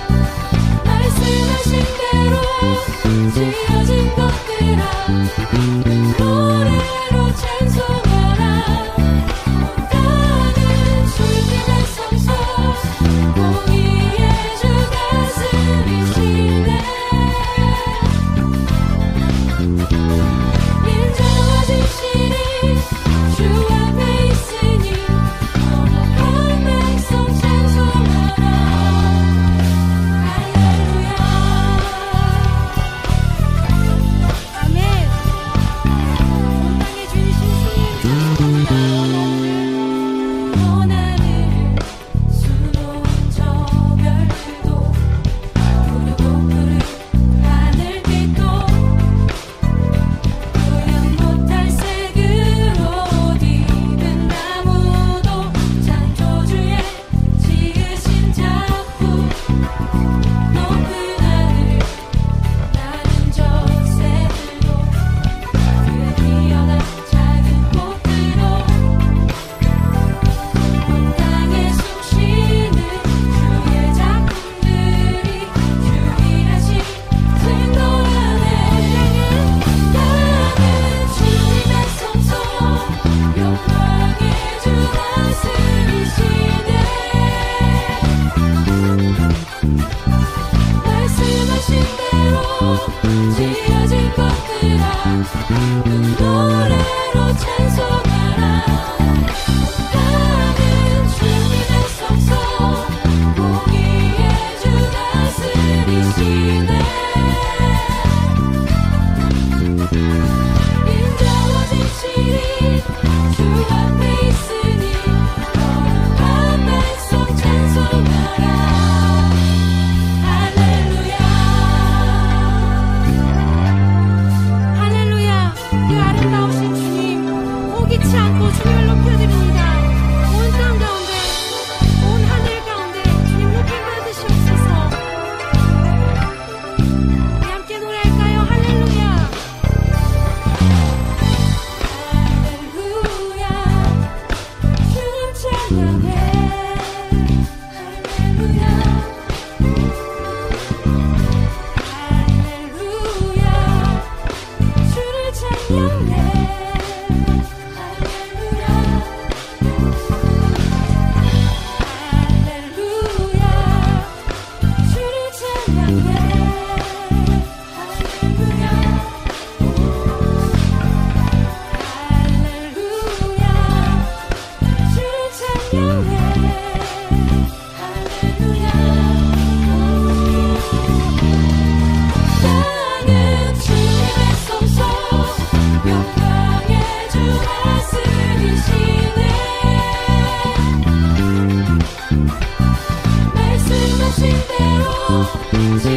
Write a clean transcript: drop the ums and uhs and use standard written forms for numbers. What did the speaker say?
말씀하신 대로 지어진 것들아 노래로 찬송하라. 온 땅은 주님의 성소 공의의 주 다스리시네. 인자와 진실이 주 앞에 있으니 거룩한 백성 찬송하라. 할렐루야. 아멘. 온 땅에 주신 주님 원하는 수놓은 저 별들도 푸르고 푸른 하늘빛도 표현 못할 색으로 뒤든 나무도 창조주의 지으신 작품 높은 하늘 나는 저 새들도 그의 뛰어난 작은 꽃들도 온 땅에 숨쉬는 주의 작품들이 주일하신 생도하네. 땅은 주님의 성소 영광의 주 다스리시네. 말씀하신 대로 지어진 것들아 노래로 찬송하라. 땅은 주님의 성소 공의의 주 다스리시네. 인자와 진실이 주 앞에 있으니 거룩한 백성 찬송하라. 할렐루야. 할렐루야. 그 아름다우신 주님 포기치 않고 주님을 높여드립니다. 온 땅 가운데 온 하늘 가운데 주님 높임 받으시옵소서. 우리 함께 노래할까요? 할렐루야. 할렐루야. 주를 찬양해. 할렐루야. 할렐루야. 주를 찬양해. 할렐루야. 할렐루야. 주를 찬양해. 할렐루야. 할렐루야. 주를 찬양해. 할렐루야. 땅은 주님의 성소 영광의 주 다스리시네. 말씀하신 대로